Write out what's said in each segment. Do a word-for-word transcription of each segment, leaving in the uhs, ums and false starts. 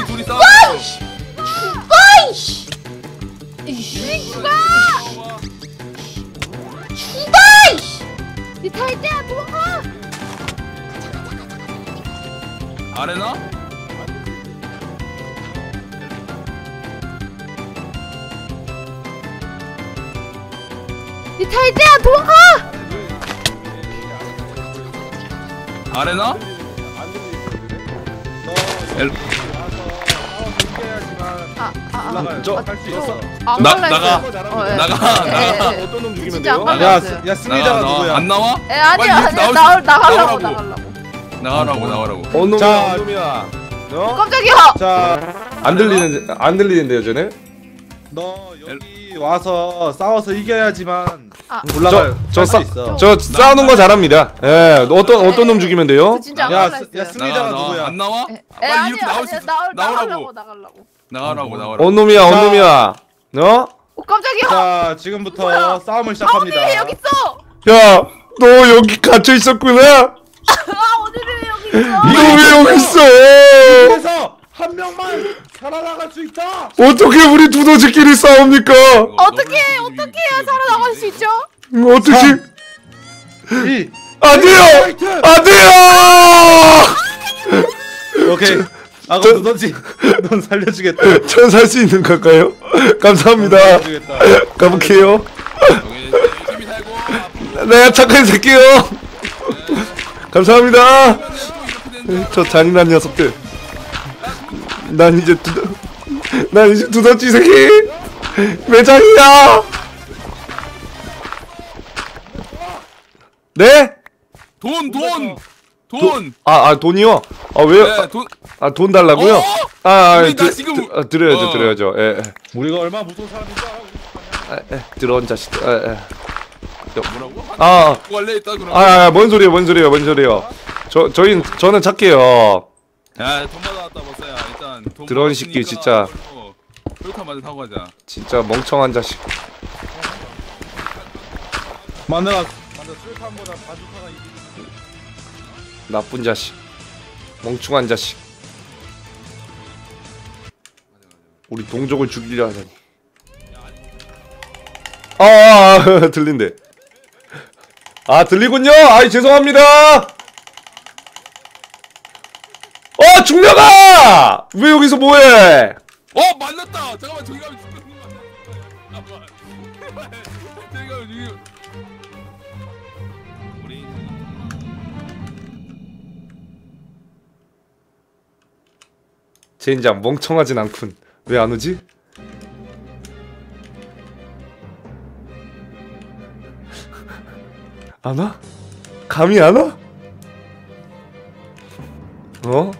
우리 둘이 싸워. 죽어! 이씨! 죽어! 죽어! 이씨! 니 탈때야 도망가! 아레나? 니 탈때야 도망가! 아레나? 엘... 아, 아, 아, 저, 아, 할 수 있어. 안 나- 갈라 나가. 했어요. 어, 예. 나가, 예, 나가. 예, 예. 어떤 놈 죽이면 진짜 안 돼요? 갈라 야, 했어요. 야, 승리자가 나가, 누구야? 안 나와? 에 아니야 빨리 아니야 나올 수- 나올 나가려고 나오라고. 나가려고. 나가라고 나가라고. 어놈이야, 자, 어놈이야. 어? 깜짝이야. 자, 안 들리는, 안 들리는데요, 쟤네? 너 여기 와서 싸워서 이겨야지만 아. 올라갈 저 수 싸- 있어. 저 싸우는 거 잘합니다. 예, 어떤 어떤 놈 죽이면 돼요? 저 진짜 안 야, 갈라 스- 했어요. 야, 승리자가 나가, 나와. 누구야? 안 나와? 에 빨리 아니야 이렇게 나올 수 아니야 있어. 나올 나가려고 나오라고. 나가려고. 나가라고 나가라고. 어놈이야, 자. 어놈이야. 어? 오 깜짝이야. 자, 지금부터 뭐야? 싸움을 시작합니다. 아오니왜 여기 있어? 야, 너 여기 갇혀 있었구나. 아오니왜 여기 있어? 너 왜 여기 있어? 그래서 한 명만 살아나갈 수 있다. 어떻게 우리 두더지끼리 싸웁니까? 어떻게 어떻게 해야 살아나갈 수 있죠? 음, 어떻게? 이 안 돼요! 파이트! 안 돼요! 오케이. 아, 저- 그럼 너지. 넌 살려주겠다. 전 살 수 있는 걸까요? 감사합니다. 살려주겠다. 가볼게요. 여기 열심히 살고. 네, 착한 새끼요. 감사합니다. 저 잔인한 녀석들. 난 이제 두더, 난 이제 두더지 새끼 매장이야. 네? 돈 돈. 돈. 아, 아 돈이요? 아 왜요? 네, 돈. 아 돈 달라고요? 어? 아, 아 우리 나 드, 지금- 드, 아, 드려야죠, 어. 드려야죠. 예, 예. 우리가 얼마나 무서운 사람인 줄 알아? 아, 예. 들어온 자식들. 예, 예. 뭐라고? 아, 원래 있다 그럼. 아, 아, 뭔 소리예요, 뭔 소리예요, 뭔 소리예요? 저, 저희, 저는 착해요. 야, 돈 받아왔다 벌써야. 일단 돈 드러운 새끼, 진짜. 쫄카 맞아 사고 가자. 진짜 멍청한 자식. 마누라, 맞아. 술탄보다 바주카가 이기지. 나쁜 자식. 멍청한 자식. 우리 동족을 죽이려 하다니. 아, 아, 아 들린대. 아, 들리군요. 아이, 죄송합니다. 어, 중력아! 왜 여기서 뭐해? 어, 만났다. 잠깐만 저기 가면 죽는 거 같아. 잠깐만. 저기 가면 죽는. 우리 젠장 멍청하진 않군. 왜 안 오지? 안 와? 감이 안 와? 어?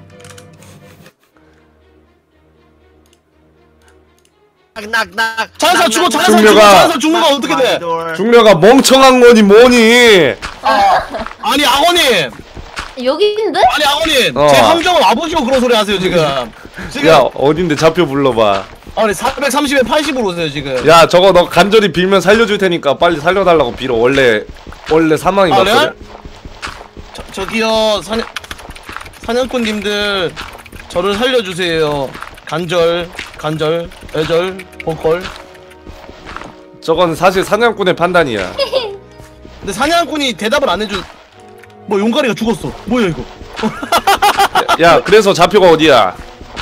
낙낙 자연사 죽어 자연사 중녀가- 죽어 자연사 죽는 거 어떻게 돼? 중려가 멍청한 거니 뭐니? 아니 아버님 여기 있는데? 아니 아버님 어. 제 함정을 와보시고 그런 소리 하세요 지금 지금 야 어딘데 좌표 불러봐. 아니 사백삼십에 팔십으로 오세요 지금 야 저거 너 간절히 빌면 살려줄 테니까 빨리 살려달라고 빌어. 원래 원래 사망이 아, 맞거든. 레알? 저, 저기요 사냥 사냥꾼님들 저를 살려주세요 간절 간절 애절 보컬 저건 사실 사냥꾼의 판단이야. 근데 사냥꾼이 대답을 안 해준 뭐 용가리가 죽었어 뭐야 이거 야 그래서 좌표가 어디야?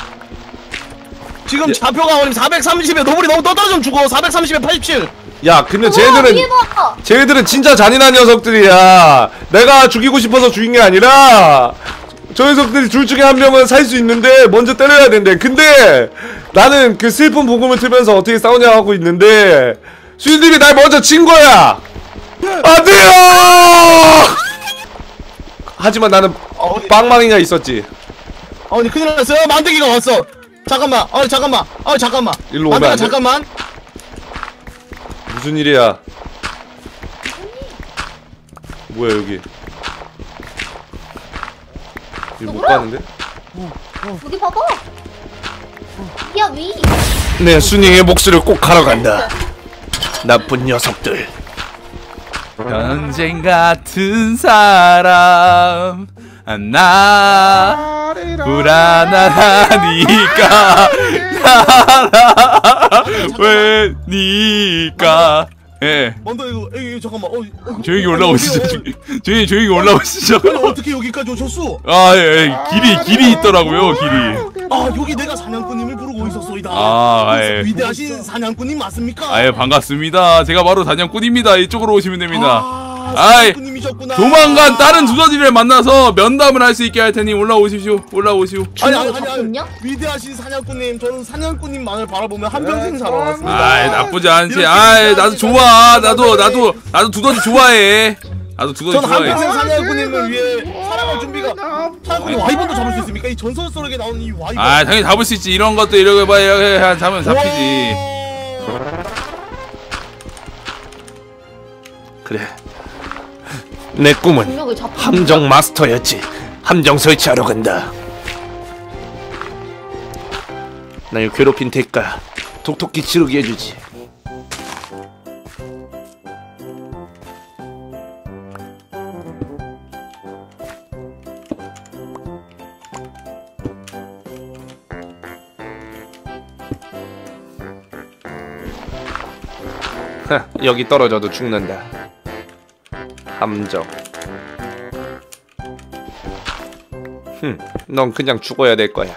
지금 예. 좌표가 어머님 사백삼십에 노블이 너무 떠떨어지면 죽어 사백삼십에 팔십칠 야 근데 쟤들은 위에 봐. 쟤들은 진짜 잔인한 녀석들이야. 내가 죽이고 싶어서 죽인 게 아니라 저 녀석들이 둘 중에 한 명은 살 수 있는데 먼저 때려야 된대. 근데 나는 그 슬픈 복음을 틀면서 어떻게 싸우냐 하고 있는데 수인들이 날 먼저 친 거야. 안 돼요. 하지만 나는 어머니 빵망이냐 있었지. 어머니 큰일 났어요 만들기가 왔어 잠깐만 어머니 잠깐만 어머니 잠깐만 일로 오면 만들아 안 돼? 잠깐만 무슨 일이야? 뭐야 여기? 여기 못 가는데? 여기 봐봐. 야 위. 내 순이의 목소리를 꼭 가러 간다. 나쁜 녀석들. 전쟁 같은 사람 나 불안하니까 왜 니까 예 먼저 이거 에이 잠깐만. 어, 어 조용히 어, 올라오시죠. 어디, 어디, 조용히 조용히 올라오시죠. 아니, 어떻게 여기까지 오셨어? 아, 예, 예. 길이 길이 있더라고요. 길이. 아 여기 내가 사냥꾼님을 부르고 있었소이다. 아, 예. 위대하신 사냥꾼님 맞습니까? 아예 반갑습니다. 제가 바로 사냥꾼입니다. 이쪽으로 오시면 됩니다. 아, 아이, 사냥꾼님이셨구나. 조만간 다른 두더지를 만나서 면담을 할 수 있게 할 테니 올라오십시오. 올라오시오. 아니 아니 아니, 아니 작품요? 위대하신 사냥꾼님, 저는 사냥꾼님만을 바라보며 한평생 살아왔습니다. 아이, 나쁘지 않지. 이렇게 아이, 나도 위대하신 좋아. 나도 사냥꾼님을 나도 나도 두더지 좋아해. 나도 두더지 전 좋아해. 한평생 사냥꾼님을 위해 살아갈 준비가. 사냥꾼님 와이번도 잡을 수 있습니까? 이 전설 속에 나오는 이 와이번. 아, 당연히 잡을 수 있지. 이런 것도 이렇게 봐 이렇게 하면 잡히지. 그래. 내 꿈은 능력을 잡. 함정 마스터였지. 함정 설치하러 간다. 날 괴롭힌 대가 톡톡히 치르게 해주지. 하, 여기 떨어져도 죽는다. 함정. 흠, 넌 그냥 죽어야 될 거야.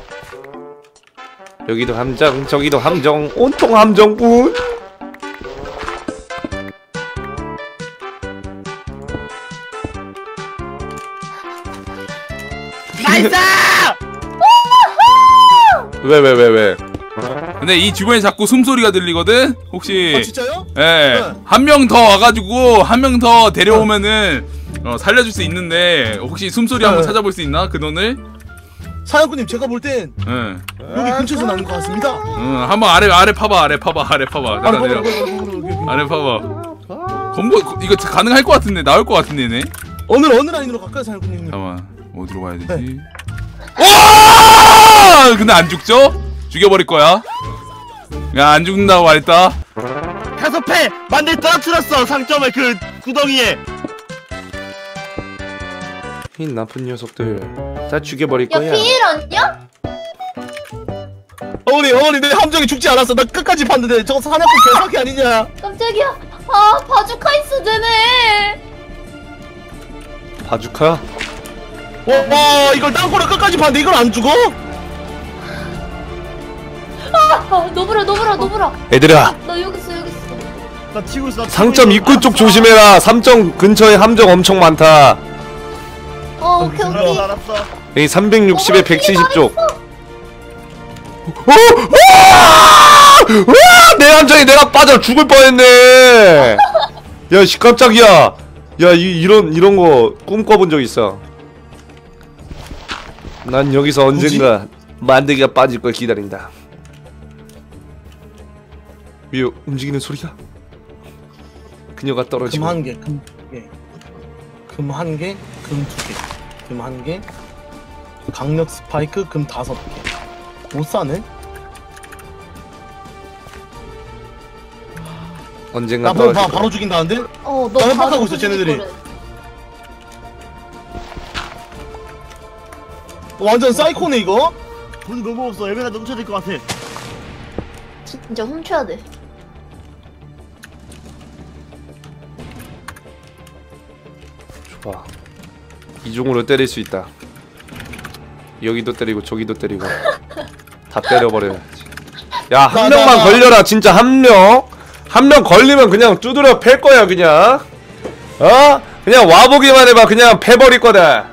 여기도 함정, 저기도 함정, 온통 함정뿐. 나이스! 왜, 왜, 왜, 왜? 근데 이 주변에 자꾸 숨소리가 들리거든? 혹시 아 진짜요? 예, 네. 한 명 더 와가지고 한 명 더 데려오면은 어, 살려줄 수 있는데 혹시 숨소리 한번 네. 찾아볼 수 있나? 근원을? 사냥꾼님 제가 볼 땐 예. 여기 근처에서 나는 것 같습니다. 응, 한번 아래 아래 파봐 아래 파봐 아래 파봐 아니, 내가 내려 아래 파봐 검거 이거 가능할 것 같은데 나올 것 같은데 얘네 어느 어느 라인으로 갈까요, 사냥꾼님? 잠깐만 어디로 가야 되지? 네. 와! 근데 안 죽죠? 죽여버릴 거야 야 안 죽는다고 말했다 해석패 만들 떨어뜨렸어. 상점의 그 구덩이에. 이 나쁜 녀석들 다 죽여버릴 야 거야. 피일 아니야? 어머니 어머니 내 함정이 죽지 않았어. 나 끝까지 봤는데 저거 사냥꾼 개사기 아니냐? 깜짝이야. 아 바주카 있어 쟤네. 바주카? 와, 와 이걸 땅굴을 끝까지 봤는데 이걸 안 죽어? 아 노브라 노브라 노브라. 얘들아, 나 여기 있어 여기 있어. 나 튀고 있어. 나 튀고 상점 있어. 입구 쪽 알았어. 조심해라. 삼점 근처에 함정 엄청 많다. 어 오케이 알았어, 오케이. 알았어. 여기 삼백육십에 어, 백칠십 피해 쪽. 어? 와! 와! 내 함정에 내가 빠져 죽을 뻔했네. 야, 씨 깜짝이야. 야, 이 이런 이런 거 꿈꿔본 적 있어. 난 여기서 언젠가 만들기가 빠질 걸 기다린다. 위에 움직이는 소리가. 그녀가 떨어지고. 금 한 개, 금 두 개, 금 한 개, 금 두 개, 금 한 개, 강력 스파이크, 금 다섯 개. 못 사네? 언젠가 나 바로, 떨어질 바, 거야. 바로 죽인다는데? 어너 나 협박하고 있어, 쟤네들이. 완전 사이코네 이거? 돈이 너무 없어. 에메랄드 넘쳐야 될 것 같아. 진짜 훔쳐야 돼. 좋아. 이중으로 때릴 수 있다. 여기도 때리고 저기도 때리고 다 때려버려야지. 야, 한 나, 명만 나, 나. 걸려라. 진짜 한 명. 한 명 걸리면 그냥 두드려 팰 거야 그냥. 어? 그냥 와보기만 해봐. 그냥 패버릴 거다.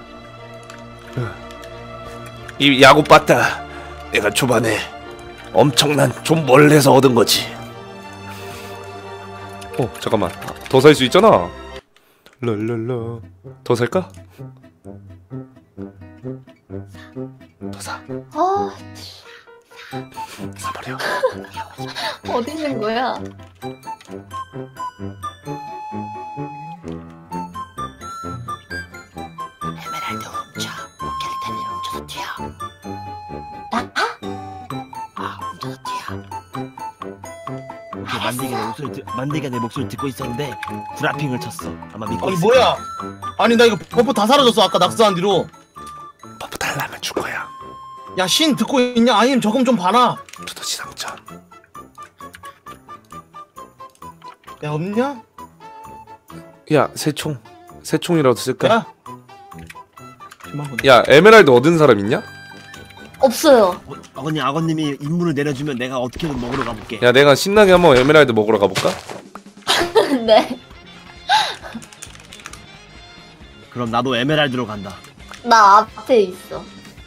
이 야구 빠따 내가 초반에 엄청난 좀 멀리서 얻은 거지. 어 잠깐만 더 살 수 있잖아. 랄랄라 더 살까? 더 사. 아 사버려. 어디 있는 거야? 에메랄드 훔쳐. 켈탄을 훔쳐서 튀어. 나? 아, 훔쳐서 튀어. 오케이, 만들기가 내 목소리 듣, 만들기가 내 목소리 듣고 있었는데 브라핑을 쳤어. 아마 믿고 아니 있을 뭐야? 거야. 아니 나 이거 버프 다 사라졌어 아까 낙서한 뒤로. 버프 달라면 죽어. 야 신 듣고 있냐? 아님 저금 좀 봐라. 두더지 상자. 야 없냐? 야 새총. 새총이라도 쓸까? 야. 그만 보내. 야 에메랄드 얻은 사람 있냐? 없어요. 어, 아버님 아버님이 임무를 내려주면 내가 어떻게든 먹으러 가볼게. 야 내가 신나게 한번 에메랄드 먹으러 가볼까? 네. 그럼 나도 에메랄드로 간다. 나 앞에 있어.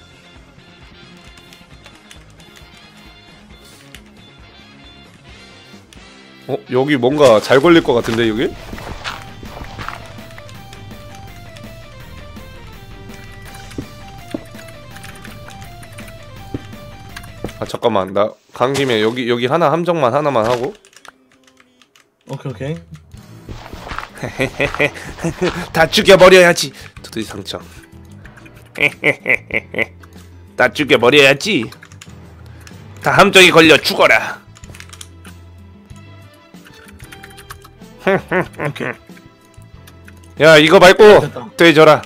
어 여기 뭔가 잘 걸릴 것 같은데 여기? 아 잠깐만 나 간 김에 여기 여기 하나 함정만 하나만 하고. 오케이 오케이. 다 죽여버려야지. 두더지 상점. 다 죽여버려야지. 다 함정에 걸려 죽어라. 야 이거 밟고 돼져라.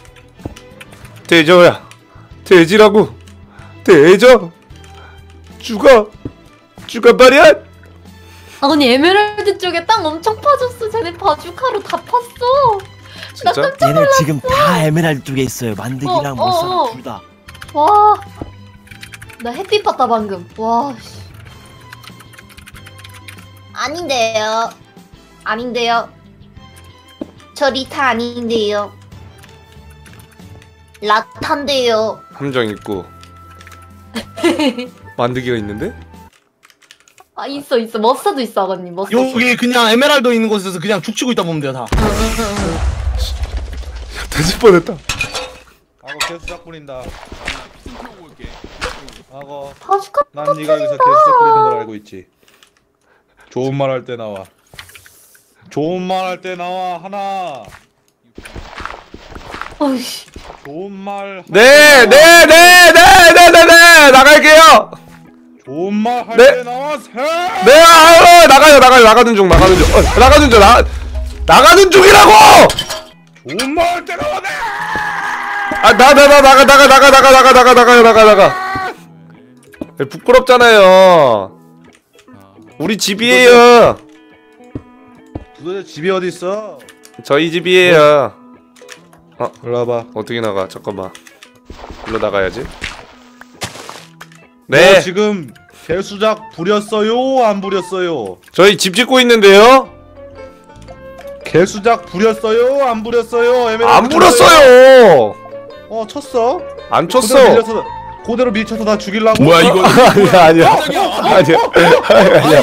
돼져야 돼지라고. 돼져. 죽어. 죽어버려. 아니 에메랄드 쪽에 땅 엄청 파졌어. 쟤네 바주카로 다 팠어. 나 진짜? 깜짝 얘네 지금 다 에메랄드 쪽에 있어요. 만들기랑 어, 어, 못사랑 어. 둘 다. 와. 나 햇빛 봤다 방금. 와. 씨. 아닌데요. 아닌데요. 저 리타 아닌데요. 라탄데요. 함정 있고 만들기가 있는데? 아 있어 있어. 머스타드 있어 아버님. 머스타드. 여기 그냥 에메랄드 있는 곳에서 그냥 죽치고 있다 보면 돼요 다. 돼지 뻔했다. 악어 개수작 부린다. 좀 타고 올게. 악어. 바주카 난 네가 여기서 개수작 부리는 걸 알고 있지. 좋은 말 할 때 나와. 좋은 말 할 때 나와 하나. 어이씨. 좋은 말. 네, 네, 네, 네, 네, 네, 네, 나갈게요. 좋은 말 할 네. 때 나와 세. 네, 아유, 나가요, 나가요, 나가는 중, 나가는 중, 어, 나가는 중, 나, 나가는 중이라고. 좋은 말 할 때 나와 네. 아, 나, 나, 나, 나가, 나가, 나가, 나가, 나가, 나가, 나가, 나가, 나가. 네, 부끄럽잖아요. 우리 집이에요. 도대체 집이 어디 있어? 저희 집이에요. 어, 일로 와봐. 어떻게 나가? 잠깐만. 일로 나가야지. 네. 네, 지금 개수작 부렸어요? 안 부렸어요? 저희 집 짓고 있는데요. 개수작 부렸어요? 안 부렸어요? 에메랄드 안 쳤어요? 불었어요. 어 쳤어? 안 그대로 쳤어. 밀려서 그대로 밀쳐서 다 죽이려고? 뭐야 이거? 아니야, 아니야, 깜짝이야. 아니야, 아니야,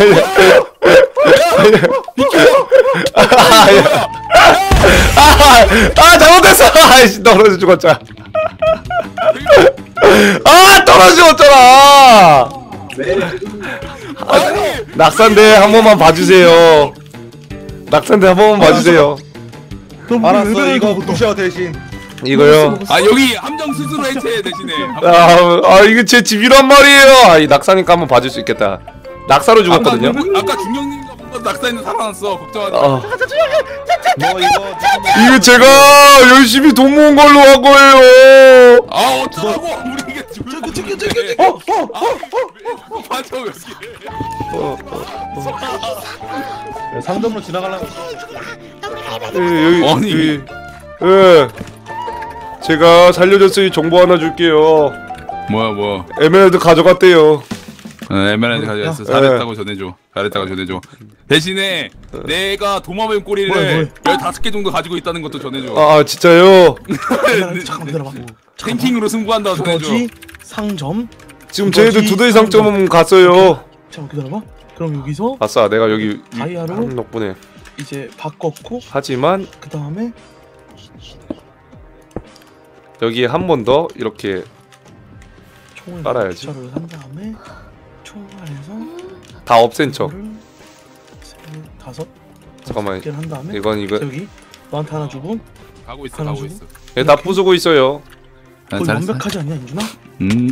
아니야. 아, 아, 잘못했어. 아이씨, 떨어져 죽었잖아. 아, 떨어져 죽었잖아. 아, 낙산대 한 번만 봐주세요. 낙산대 한 번만 봐주세요. 알았어 이거 부셔 대신. 이거요. 아 여기 함정 스스로 해체 대신에. 아, 아 이거 제 집이란 말이에요. 아, 이 낙사니까 한번 봐줄 수 있겠다. 낙사로 죽었거든요. 아까, 아까 중령님과 뭔가 낙사에는 살아났어. 걱정하지 마. 아, 너 이거 이거 제가 열심히 돈 모은 걸로 한 거예요. 아 어쩌라고 우리 이게 저기 저기 저기. 어? 어? 어? 맞아 왜 이렇게. 상점으로 지나가려고. 예, 여기, 아니. 여기, 예. 제가 살려줬으니 정보 하나 줄게요. 뭐야 뭐. 에메랄드 가져갔대요. 어, 에메랄드 가져갔어. 잘했다고 전해줘. 잘했다고 전해줘. 대신에 내가 도마뱀 꼬리를 뭐야, 뭐야. 열다섯 개 정도 가지고 있다는 것도 전해줘. 아, 진짜요? 에메랄드 잠깐 기다려봐. 탱킹으로 승부한다고 전해줘. 두더지 상점. 지금 두더지 쟤도 두더지 상점. 상점 갔어요. 잠깐 기다려봐. 그럼 여기서 아싸, 내가 여기 다이아로? 한 덕분에. 이제 바꿨고 하지만 그 다음에 여기에 한 번 더 이렇게 총을 깔아야지. 를 한 다음에 총알에서 다 없앤 척. 이거를 세, 다섯 잠깐만, 개를 한 다음에 이건 이거 여기 너한테 하나 주고 가고 있어 하나 가고 주고. 있어. 얘 다 부수고 있어요. 아, 거의 잘했어. 완벽하지 않냐 인준아? 음.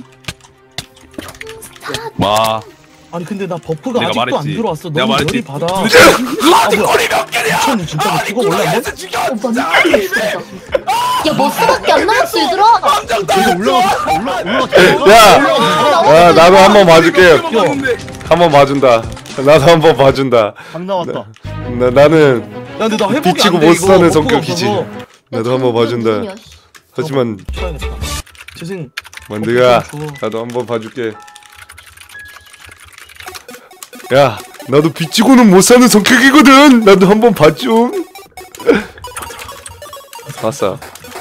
와. 아니 근데 나 버프가 내가 아직도 안 말했지. 들어왔어. 내가 너무 말했지. 열이 받아. 도대체 아 뭐야? 미쳤네 진짜. 너 그거 원래 안 돼? 죽여. 오빠 미쳤어 진짜. 야 머스밖에 안 남았어 얘들아. 올라가 올라 야, 야 나도 한번 봐줄게. 한번 봐준다. 나도 한번 봐준다. 방 나왔다. 나 나는 야 근데 나 회복이 비치고 안 돼, 못 이거. 사는 버프가 성격이지. 없어서. 나도 한번 봐준다. 무슨이야, 씨. 하지만 쳐야겠다. 재생. 만드가 버프 좀 줘. 나도 한번 봐줄게. 야, 나도 비치고는 못 사는 성격이거든. 나도 한번 봐줘. 봤어.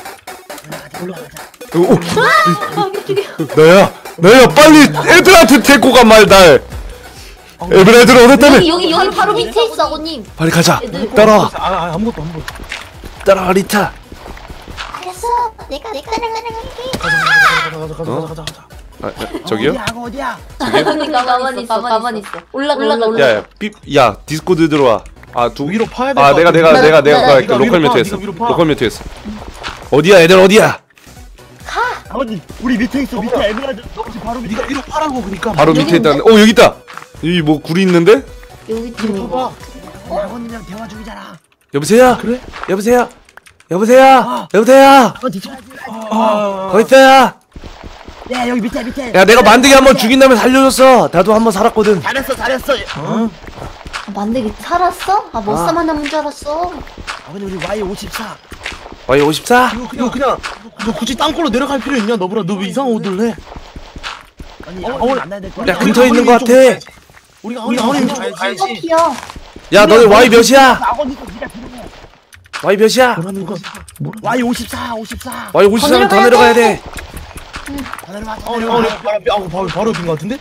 오, 오, 아 미치게. 나야, 나야 빨리 애들한테 데리고 가 말 날. 애들 얻었다며. 여기 여기 여기 바로 밑에 있어 아버님. 빨리 가자. 애들. 따라와, 아, 아 아무것도 아무것도. 따라와 리타. 알았어. 내가 내가 따라갈게. 가자 가자 가자 가자 어? 가자 가자. 아, 아, 저기요? 어디야 그거 어디야? 아버님 가만히 있어 가만히 있어. 올라가 올라가 올라가. 야, 야, 삐, 야, 디스코드 들어와. 아, 두 위로 파야 돼. 아, 내가 내가 나- 내가 나- 내가 나- 그 나- 로컬 위로 파, 뮤트 했어. 위로 파. 로컬 뮤트 했어. 어디야, 애들 어디야? 아버님 우리 밑에 있어 밑에 에메랄드 혹시 바로 밑에. 네가 위로 파라고 그러니까. 바로 밑에 있다. 어, 여기 있다. 여기 뭐 굴이 있는데? 여기 좀 봐봐. 아버님이랑 대화 중이잖아. 여보세요? 그래? 여보세요? 여보세요? 여보세요? 어 뒤쳐. 아. 거기 있어요? 야 여기 밑에 밑에. 야, 내가 만드기 한번 죽인 다음에 살려줬어. 나도 한번 살았거든. 잘했어 잘했어. 어? 아, 만들기 살았어? 아 머싸만 남은 줄 알았어. 아버님 우리 와이 오십사. 와이 오십사? 이거 이거 그냥 너 굳이 땅굴로 내려갈 필요 있냐 너보라 너 왜 이상한 옷을 해? 아니 어, 아버님 어, 만나야 될 거 야, 같아. 근처에 있는 거 같아. 우리가 우리가 아버님 좀 가야지. 커피야. 야, 너네 와이 몇이야? 아버님 네가 들어. 와이 몇이야? 뭐라는 거? 와이 오십사 오십사. 와이 오십사면 더 내려가야 돼. 더 내려와 더 어, 내려와. 어, 바로 바로 바로 빈거 같은데?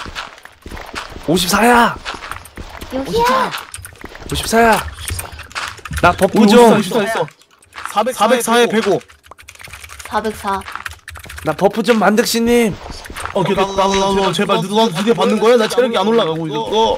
오십사야. 여기야. 오십사야. 나 버프 오, 좀. 오십사 있어. 사백사에 백오. 사백사. 나 버프 좀 만득씨님. 오케이 나도 나도 나도 제발 너도 두개 받는 거야? 나 체력이 안 올라가고 이거.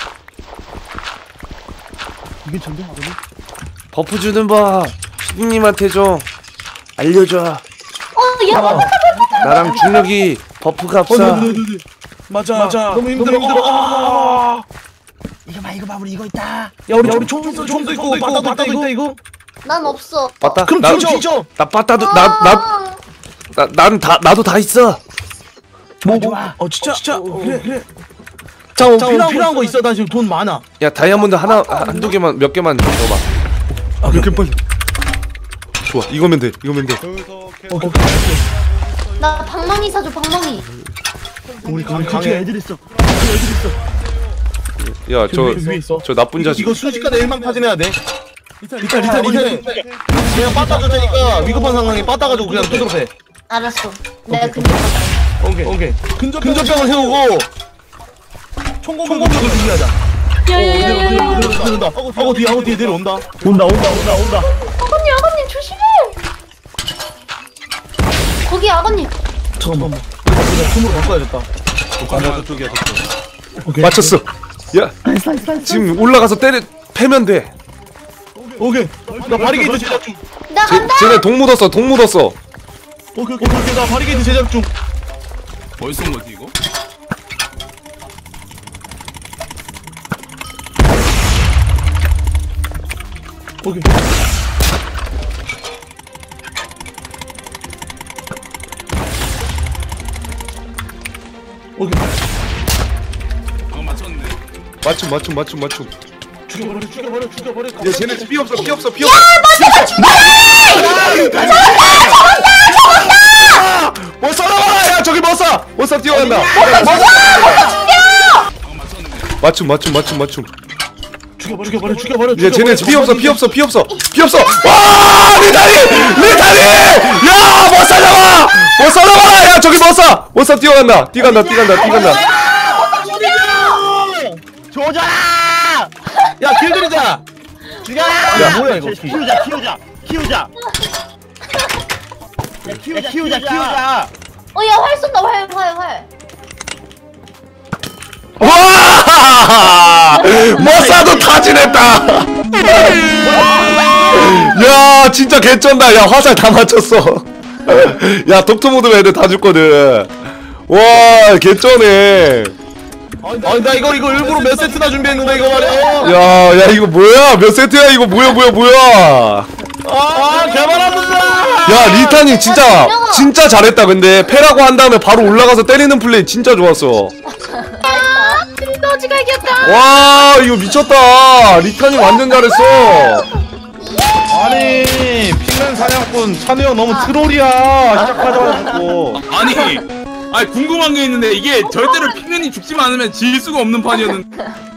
이게 전데 아버님? 버프 주는 법 피디님한테 좀 알려줘. 어야 나랑 중력이 버프가 어, 없어. 네, 네, 네, 네. 맞아 맞아. 너무 힘들어 힘들어. 아. 이거 봐 이거 봐 우리 이거 있다. 야 우리 야, 우리 총 있어 총도 있고 바다도 있다 이거 이거. 난 없어. 맞다. 그럼 나, 뒤져. 나 빠따도 나나 나, 난 다 나도 다 있어. 뭐 좋아, 뭐? 좋아. 어 진짜 진짜 그래 그래. 자, 어, 필요한, 필요한 거 있어. 나 지금 돈 많아. 야, 다이아몬드 하나 한두 개만 몇 개만 넣어봐. 아, 몇 개 빨리. 좋아, 이거면 돼. 이거면 돼. 오케이. 나 방망이 사줘 방망이. 우리 우리 저기 강해. 애들 있어. 야, 저 위에, 위에 있어. 저 나쁜 자식. 이거 순식간에 일망타진해야 돼. 리타 리타 리타 리타. 그냥 빠따줄 테니까 위급한 상황에 빠따가지고 그냥 뚜드러 패. 알았어. 내가 근데 오케이 오케이. 근접병을 세우고 총공격을 준비하자. 야야야야야. 내려온다. 하고 뒤에 하고 뒤에 내려온다. 온다 온다 온다 온다. 아버님 아버님 조심해. 거기 아버님. 잠깐만. 이거 숨으로 바꿔야겠다. 가자 저쪽이야 저쪽. 오케이. 맞췄어. 야, 지금 올라가서 때려 패면 돼. 오케이. 나 바리게이트 제작 중. 나 쟤, 간다. 쟤네 동 묻었어. 동 묻었어. 오케이 오케이 오케이. 나 바리게이트 제작 중. 벌써 뭐지 이거? 오케이. 오케이. 방금 맞췄는데. 맞춤, 맞춤, 맞춤, 맞춤. 죽여버려 죽여버려 죽여버려. 야, 쟤네 피 없어, 피 없어, 피 없어. 못 쏴라! 야, 저기 못 쏴! 못 쏴 뛰어간다. 방금 맞췄는데. 맞춤, 맞춤, 맞춤, 맞춤. 죽여버려 죽여버려 죽여버려. 야, 쟤네 피 없어, 피 없어, 피 없어, 피 없어. 와, 리타리, 리타리, 야, 못 쏴잡아, 못 쏴잡아. 야, 저기 못 쏴, 못 쏴 뛰어간다, 뛰간다, 뛰간다, 뛰간다. 조져라! 야 길들이자. 죽여라! 야, 뭐야, 이거. 키우자 키우자 키우자. 야, 키우자 키우자 키우자. 어야 활 쏜다 활 활 활. 와, 못 쏴도 타진했다. 야, 진짜 개쩐다. 야, 화살 다 맞췄어. 야, 독토 모드 애들 다 죽거든. 와, 개쩌네. 아니 나 이거 이거 일부러 몇 세트나 준비했는데 이거 말이야. 야, 야, 이거 뭐야? 몇 세트야? 이거 뭐야, 뭐야, 뭐야? 아 개발합니다. 야 리타님 진짜 진짜 잘했다. 근데 패라고 한 다음에 바로 올라가서 때리는 플레이 진짜 좋았어. 너지가 이겼다. 와 이거 미쳤다. 리타님 완전 잘했어. 아니 핑맨 사냥꾼 찬우 형 너무 트롤이야. 시작하자마자 죽고. 아니 아니 궁금한 게 있는데 이게 절대로 핑맨이 죽지만 않으면 질 수가 없는 판이었는데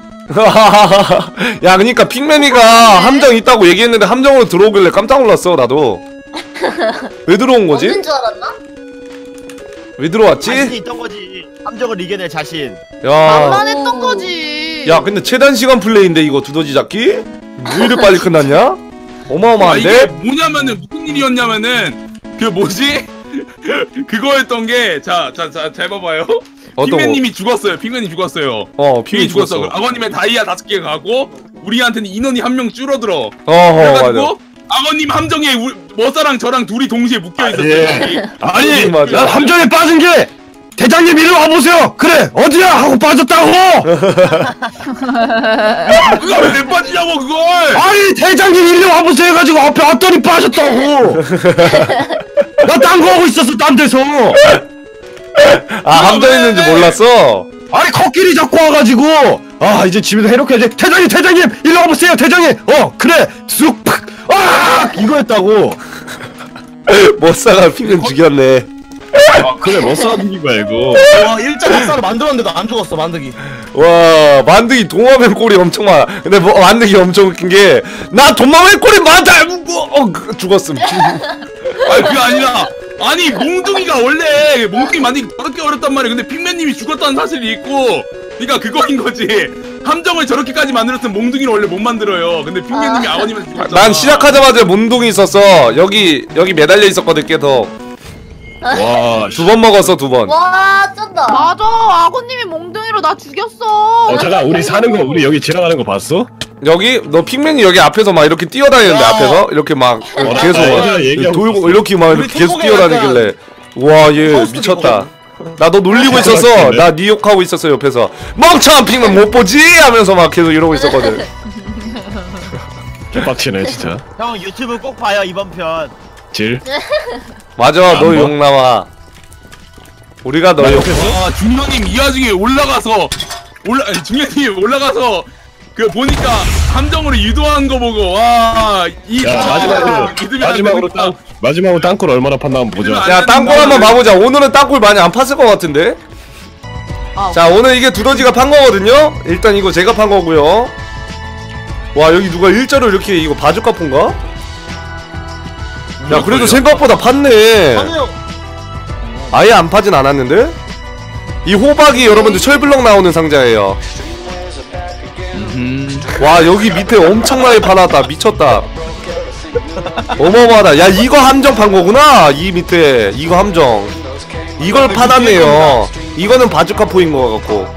야 그니까 핑맨이가 함정 있다고 얘기했는데 함정으로 들어오길래 깜짝 놀랐어. 나도 왜 들어온 거지? 없는 줄 알았나? 왜 자신이 들어왔지? 있던 거지. 함정을 이겨낼 자신. 야, 만만했던 거지. 야 근데 최단 시간 플레이인데 이거 두더지 잡기? 왜 이렇게 빨리 끝났냐? 아, 이게 어마어마한데? 뭐냐면은 무슨 일이었냐면은 그 뭐지? 그거였던 게 자 자 자 잘 봐봐요. 어떤 거? 핑맨님이 죽었어요. 핑맨이 죽었어요. 어 핑맨이 핑이 죽었어. 죽었어. 아버님의 다이아 다섯 개 가고 우리한테는 인원이 한 명 줄어들어. 어허 그래가지고 맞아. 아버님 함정에 우, 머사랑 저랑 둘이 동시에 묶여 있었어요. 예. 아니 맞아. 난 함정에 빠진 게 대장님 이리 와보세요. 그래 어디야 하고 빠졌다고. 그걸 왜 빠지냐고 그걸. 아니 대장님 이리 와보세요 해가지고 앞에 왔더니 빠졌다고. 나 딴 거 하고 있었어 딴 데서. 아 함정 있는지 몰랐어? 아니 코끼리 잡고 와가지고 아 이제 집에서 해롭게 대장님 대장님 이리 와보세요 대장님. 어 그래 쑥팍아 이거였다고. 머싸가 핑맨 죽였네. 아 그래 뭐 쏴주기 말고. 와 일자 역사를 만들었는데도 안 죽었어 만드기. 와 만드기 동화뱀 꼴이 엄청 많아. 근데 뭐 만드기 엄청 웃긴 게 나 동화뱀 꼴이 많다. 어 그, 죽었음. 아니 그게 아니라 아니 몽둥이가 원래 몽둥이 만들기 저렇게 어렵단 말이야. 근데 핑맨님이 죽었다는 사실이 있고 그러니까 그거인 거지. 함정을 저렇게까지 만들었으면 몽둥이를 원래 못 만들어요. 근데 핑맨님이 아. 아버님한테 죽었잖아. 난 시작하자마자 몽둥이 있었어. 여기 여기 매달려 있었거든. 계속 와. 두 번 먹었어 두 번. 와 쩐다. 맞아, 아버님이 몽둥이로 나 죽였어. 어 잠깐 우리 사는 거 우리 여기 지나가는 거 봤어? 여기 너 핑맨이 여기 앞에서 막 이렇게 뛰어다니는데 야. 앞에서 이렇게 막 계속 나 막 얘기하고 돌고 이렇게 막 우리 이렇게 계속 통곡에 뛰어다니길래 와 얘 서스도 미쳤다. 나 너 놀리고 있었어. 나 네 욕하고 있었어 옆에서. 멍청한 핑맨 못 보지 하면서 막 계속 이러고 있었거든. 개빡치네 진짜. 형 유튜브 꼭 봐요 이번 편. 질. 맞아 너 욕 나와. 우리가 너 욕. 아 중령님 이 와중에 올라가서 올라 아니, 중령님 올라가서 그 보니까 함정으로 유도한 거 보고 와이 야 마지막으로 마지막으로 땅 마지막으로 땅굴 얼마나 팠나 한번 보자. 야 땅굴 한번 봐보자. 오늘은 땅굴 많이 안 팠을 것 같은데. 아, 자 오늘 이게 두더지가 판 거거든요. 일단 이거 제가 판 거고요. 와 여기 누가 일자로 이렇게 이거 바주카 폰가? 야 그래도 생각보다 팠네. 아니요. 아예 안 파진 않았는데? 이 호박이 여러분들 철블럭 나오는 상자예요. 와 여기 밑에 엄청나게 파놨다. 미쳤다. 어마어마하다. 야 이거 함정 판 거구나. 이 밑에 이거 함정 이걸 파놨네요. 이거는 바주카포인 거 같고.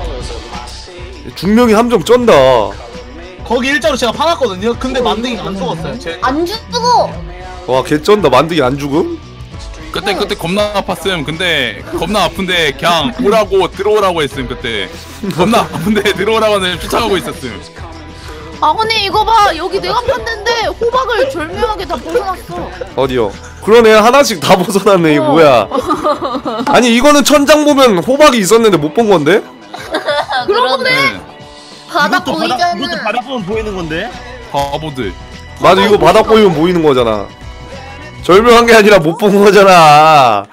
중명이 함정 쩐다. 거기 일자로 제가 파놨거든요. 근데 만드기가 안 죽었어요. 제... 안 죽어. 와 개쩐다. 만드기 안 죽음? 그때 그때 겁나 아팠음. 근데 겁나 아픈데 그냥 오라고 들어오라고 했음. 그때 겁나 아픈데 들어오라고 하는 쫓아가고 있었음. 아버님 이거 봐, 여기 내가 판는데 호박을 절묘하게 다 벗어났어. 어디요? 그러네 하나씩 다 벗어났네. 이거 뭐야? 아니 이거는 천장 보면 호박이 있었는데 못 본 건데? 그러네. 네. 바닥 이것도 바닥 보이잖아. 이것도 바닥 보면 보이는 건데. 바보들. 맞아 이거 바닥 보이면 보이는 거잖아. 절묘한 게 아니라 못 본 거잖아.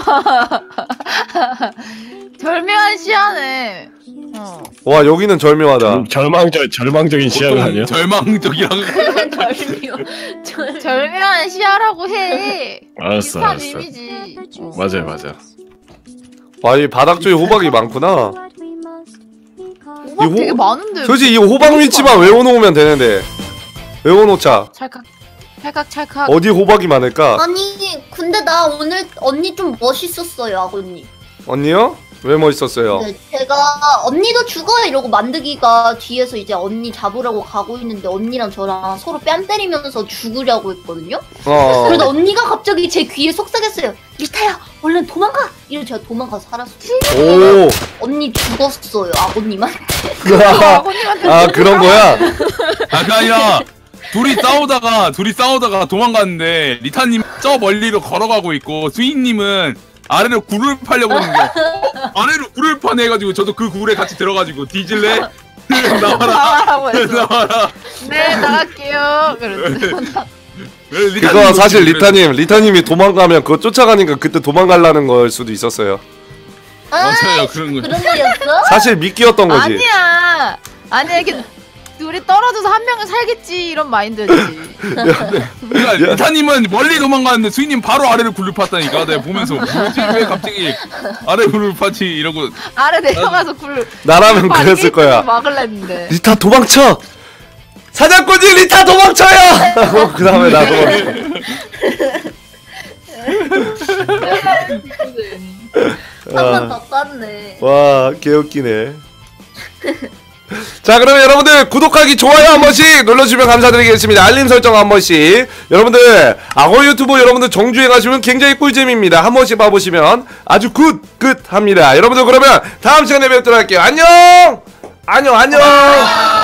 절묘한 시야네. 어. 와 여기는 절묘하다. 절망적 절망적인 시야가 아니야? 절망적이라고. 절묘. 절묘한 시야라고 해. 알았어 비슷한 알았어. 의미지. 어. 맞아요 맞아. 와 이 바닥 쪽에 호박이 많구나. 호박 호- 되게 많은데. 솔직히 이 호박 위치만 외워놓으면 되는데 외워놓자. 찰칵 찰칵 찰칵. 어디 호박이 많을까? 아니 근데 나 오늘 언니 좀 멋있었어요 아버님. 언니요? 왜 멋있었어요? 네, 제가 언니도 죽어 이러고 만드기가 뒤에서 이제 언니 잡으려고 가고 있는데 언니랑 저랑 서로 뺨 때리면서 죽으려고 했거든요. 어. 그러다 언니가 갑자기 제 귀에 속삭였어요. 리타야 얼른 도망가. 이러고 제가 도망가서 살았어요. 오. 언니 죽었어요 아버님한테. 아버님한테. 아 그런 거야? 아 그게 아니라 둘이 싸우다가 둘이 싸우다가 도망갔는데 리타님 저 멀리로 걸어가고 있고 스윙님은 아래로 굴을 파려고 하는데 아래로 굴을 파네 해가지고 저도 그 굴에 같이 들어가지고 뒤질래? 나와라 나와라고 했어. 나와라. 네 나갈게요. 그랬어. 그거 사실 리타님 리타님이 도망가면 그거 쫓아가니까 그때 도망가려는 걸 수도 있었어요. 맞아요 그런 거. 그런 거였어? 사실 미끼였던 거지. 아니야. 아니야 이렇게 둘이 떨어져서 한 명은 살겠지 이런 마인드였지. 그러니까 리타님은 멀리 도망가는데 스윙님 바로 아래로 굴을 팠다니까. 내가 보면서 뭐지 왜 갑자기 아래 굴을 파지 이러고. 아래 내려가서 굴. 나라면 굴 그랬을 거야. 막을랬는데. 리타 도망쳐. 사냥꾼이 리타 도망쳐요. 그 다음에 나 도망쳐. 한 번 더 깠네. 와 개웃기네. 자 그러면 여러분들 구독하기 좋아요 한 번씩 눌러주시면 감사드리겠습니다. 알림 설정 한 번씩. 여러분들 악어 유튜브 여러분들 정주행 하시면 굉장히 꿀잼입니다. 한 번씩 봐보시면 아주 굿 굿합니다. 여러분들 그러면 다음 시간에 뵙도록 할게요. 안녕 안녕 안녕.